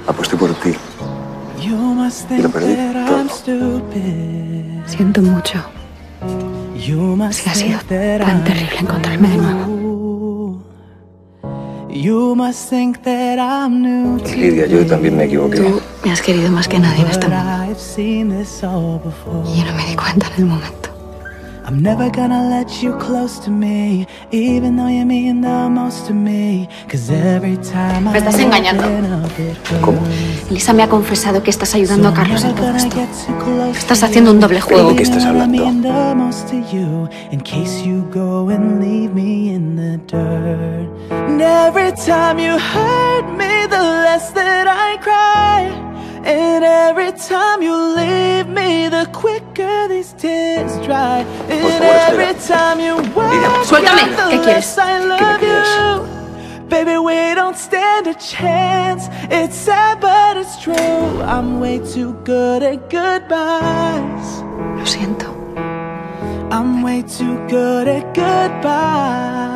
Aposté por ti. Y lo perdí todo. Siento mucho. Si ha sido tan terrible encontrarme de nuevo. Lidia, yo también me equivoqué. Tú me has querido más que nadie en este mundo. Y yo no me di cuenta en el momento. I'm never gonna let you close to me, even though you mean the most to me. Cause every time Me estás engañando. ¿Cómo? Elisa me ha confesado que estás ayudando a Carlos en todo esto. Estás haciendo un doble juego. ¿De qué estás hablando? In case you go and leave me in the dirt. And every time you hurt me, the less that I cry. And every time you leave me, the quicker these tears dry. And every time you walk, Suéltame. ¿Qué quieres? I love you. Baby, we don't stand a chance. It's sad, but it's true. I'm way too good at goodbyes. Lo siento. I'm way too good at goodbyes.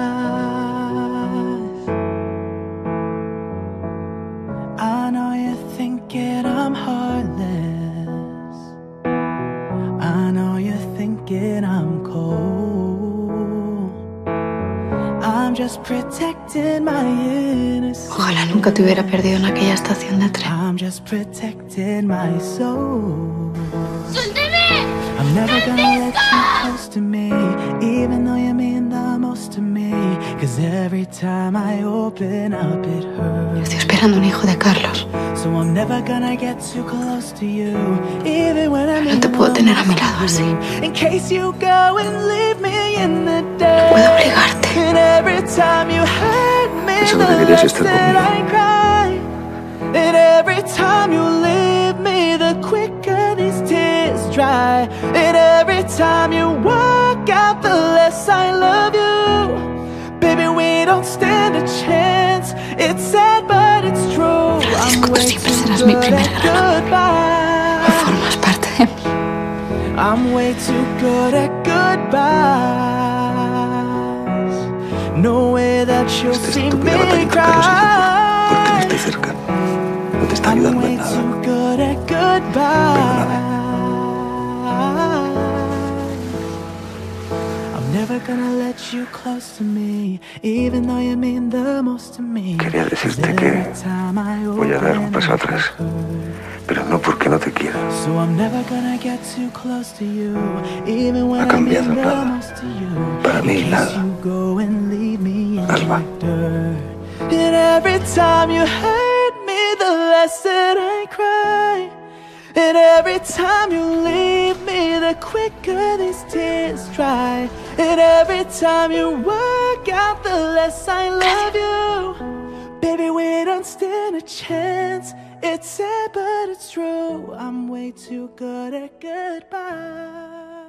I know you're thinking I'm heartless. I know you're thinking I'm cold. I'm just protecting my innocence. Ojalá nunca te hubiera perdido en aquella estación de tren. I'm just protecting my soul. I'm never gonna let you close to me, even though you mean the most to me. Cause every time I open up it hurts. Estoy esperando un hijo de Carlos. So I'm never gonna get too close to you, even when I'm No te puedo tener a mi lado así. in case you go and leave me in the dirt. Puedo obligarte. And every time you hurt me, Pensaba que the querías less estar that conmigo. I cry. And every time you leave me, the quicker these tears dry. And every time you walk out, the less I love you. Baby, we don't stand a chance. It's sad, but it's true. Francisco, tú siempre serás mi primer gran amor. No formas parte de mí. I'm way too good at goodbyes. No way that you'll Esta see estúpida me batalla con Carlos y tú, porque no cry. estoy cerca. No te está I'm ayudando way en nada. too good at goodbyes. I'm never gonna let you close to me, even though you mean the most to me. Quería decirte que voy a dar un paso atrás, pero no porque no te quiera. So I'm never gonna get too close to you, even when Ha cambiado I mean the nada. most to you. Para mí, In case nada. you go and leave me in Alba. the dirt. And every time you hurt me, the less that I cry. And every time you leave me, the quicker these tears dry. And every time you walk out, the less I love you. Baby, we don't stand a chance. It's sad, but it's true. I'm way too good at goodbye.